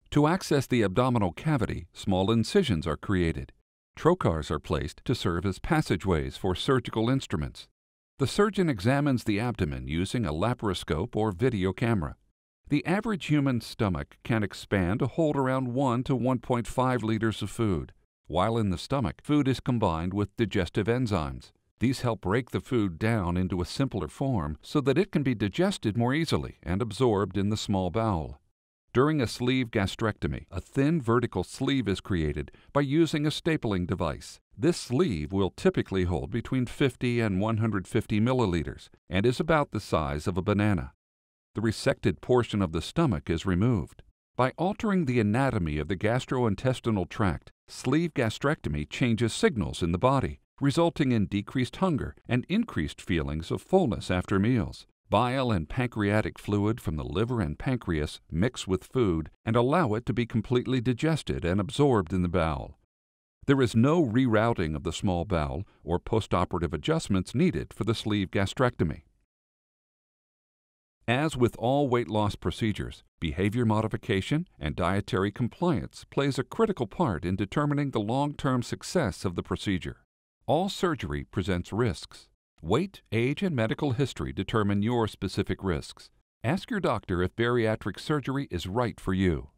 To access the abdominal cavity, small incisions are created. Trocars are placed to serve as passageways for surgical instruments. The surgeon examines the abdomen using a laparoscope or video camera. The average human stomach can expand to hold around 1 to 1.5 liters of food. While in the stomach, food is combined with digestive enzymes. These help break the food down into a simpler form so that it can be digested more easily and absorbed in the small bowel. During a sleeve gastrectomy, a thin vertical sleeve is created by using a stapling device. This sleeve will typically hold between 50 and 150 milliliters and is about the size of a banana. The resected portion of the stomach is removed. By altering the anatomy of the gastrointestinal tract, sleeve gastrectomy changes signals in the body, resulting in decreased hunger and increased feelings of fullness after meals. Bile and pancreatic fluid from the liver and pancreas mix with food and allow it to be completely digested and absorbed in the bowel. There is no rerouting of the small bowel or postoperative adjustments needed for the sleeve gastrectomy. As with all weight loss procedures, behavior modification and dietary compliance plays a critical part in determining the long-term success of the procedure. All surgery presents risks. Weight, age, and medical history determine your specific risks. Ask your doctor if bariatric surgery is right for you.